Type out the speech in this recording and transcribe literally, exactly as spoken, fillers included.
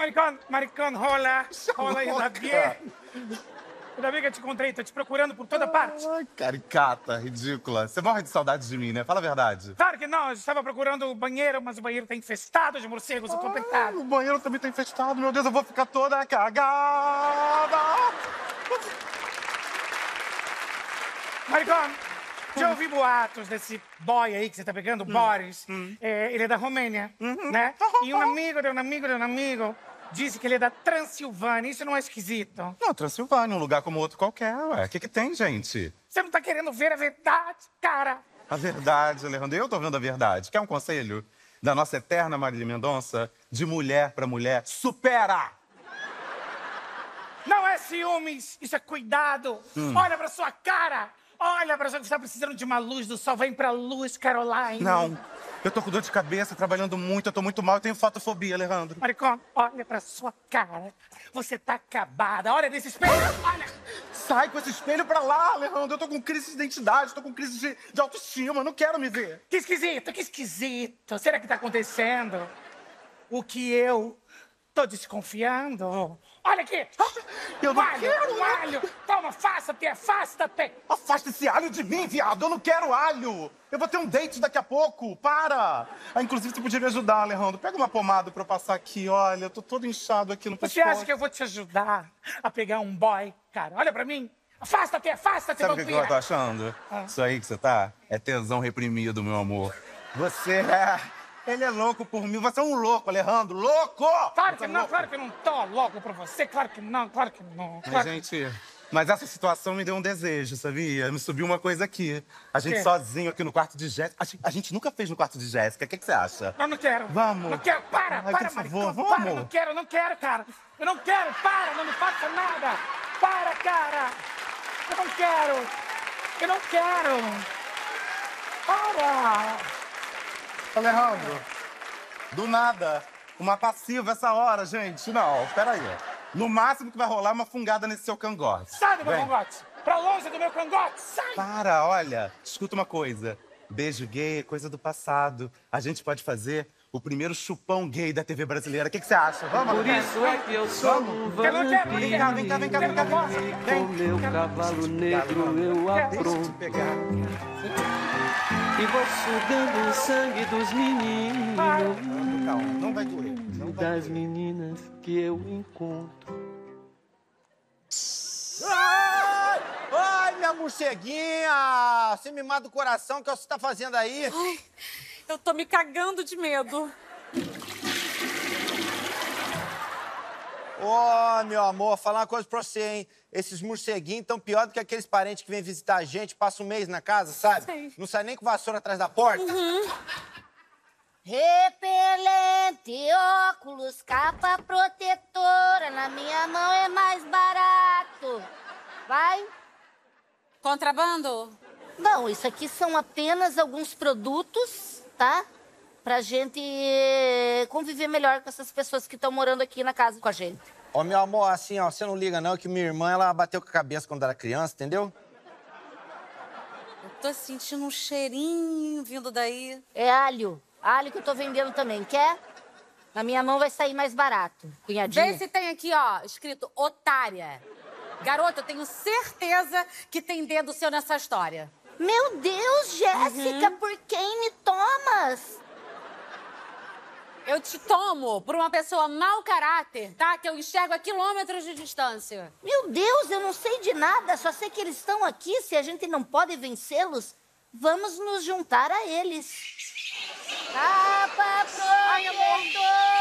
Maricón, maricón, rola, rola, ainda bem. Ainda bem que eu te encontrei, tô te procurando por toda parte. Ai, caricata, ridícula. Você morre de saudade de mim, né? Fala a verdade. Claro que não, eu estava procurando o banheiro, mas o banheiro tá infestado de morcegos, eu tô apertado. O banheiro também tá infestado, meu Deus, eu vou ficar toda cagada. Maricón, já ouvi boatos desse boy aí que você tá pegando, o hum. Boris. Hum. É, ele é da Romênia, Uhum. né? E um amigo de um amigo de um amigo disse que ele é da Transilvânia. Isso não é esquisito? Não, Transilvânia, um lugar como outro qualquer, ué. O que que tem, gente? Você não tá querendo ver a verdade, cara? A verdade, Alejandro. Eu tô vendo a verdade. Quer um conselho? Da nossa eterna Marília Mendonça? De mulher pra mulher, supera! Não é ciúmes, isso é cuidado. Hum. Olha pra sua cara. Olha pra sua que você tá precisando de uma luz do sol. Vem pra luz, Caroline. Não. Eu tô com dor de cabeça, trabalhando muito, eu tô muito mal, eu tenho fotofobia, Alejandro. Maricón, olha pra sua cara. Você tá acabada. Olha nesse espelho. Olha. Sai com esse espelho pra lá, Alejandro. Eu tô com crise de identidade, tô com crise de, de autoestima, eu não quero me ver. Que esquisito, que esquisito. Será que tá acontecendo o que eu tô desconfiando? Olha aqui. Eu não alho, quero, um alho. Toma, afasta-te, afasta-te. Afasta esse alho de mim, viado. Eu não quero alho. Eu vou ter um date daqui a pouco. Para. Ah, inclusive, você podia me ajudar, Alejandro. Pega uma pomada pra eu passar aqui. Olha, eu tô todo inchado aqui no pescoço. Você acha que eu vou te ajudar a pegar um boy, cara? Olha pra mim. Afasta-te, afasta-te, Sabe o que, que eu tô achando? Ah. Isso aí que você tá é tesão reprimido, meu amor. Você é... Ele é louco por mim. Você é um louco, Alejandro. Louco! Claro Você que é não, louco. claro que não tô louco por você. Claro que não, claro que não. Mas, Claro... gente, mas essa situação me deu um desejo, sabia? Me subiu uma coisa aqui. A gente Quê? sozinho aqui no quarto de Jéssica. A gente, a gente nunca fez no quarto de Jéssica. O que, que você acha? Eu não quero. Vamos. Não quero. Para, Ai, para, por favor, maricão. vamos. Para, não quero, não quero, cara. Eu não quero. Para, não me faça nada. Para, cara. Eu não quero. Eu não quero. Para. Alejandro, do nada, uma passiva essa hora, gente. Não, peraí. No máximo que vai rolar é uma fungada nesse seu cangote. Sai do meu Vem. cangote. Pra longe do meu cangote. Sai. Para, olha, escuta uma coisa. Beijo gay é coisa do passado. A gente pode fazer o primeiro chupão gay da T V brasileira. O que, que você acha? Vamos, Por isso é que eu sou um Eu não quero. vampiro. Vem cá, vem cá, vem cá, vem cá. Com meu cavalo negro eu Deixa eu apronto te pegar. e vou sugando o sangue dos meninos Calma, não vai doer. e Não vai das doer. meninas que eu encontro. Ai, ai, minha morceguinha! Você me mata o coração, o que você tá fazendo aí? Ai, eu tô me cagando de medo. Ô, meu amor, falar uma coisa pra você, hein? Esses morceguinhos tão pior do que aqueles parentes que vêm visitar a gente, passa um mês na casa, sabe? Sei. Não sai nem com vassoura atrás da porta. Repelente, óculos, capa protetora. Na minha mão é mais barato. Vai? Contrabando? Não, isso aqui são apenas alguns produtos, tá? Pra gente eh, conviver melhor com essas pessoas que estão morando aqui na casa com a gente. Ô, meu amor, assim, ó, você não liga não, que minha irmã, ela bateu com a cabeça quando era criança, entendeu? Eu tô sentindo um cheirinho vindo daí. É alho. Alho que eu tô vendendo também. Quer? Na minha mão vai sair mais barato, cunhadinha. Vê se tem aqui, ó, escrito otária. Garota, eu tenho certeza que tem dedo seu nessa história. Meu Deus, Jéssica, por quem me tomas? Eu te tomo por uma pessoa mau caráter, tá? Que eu enxergo a quilômetros de distância. Meu Deus, eu não sei de nada, só sei que eles estão aqui. Se a gente não pode vencê-los, vamos nos juntar a eles. Capa protetora!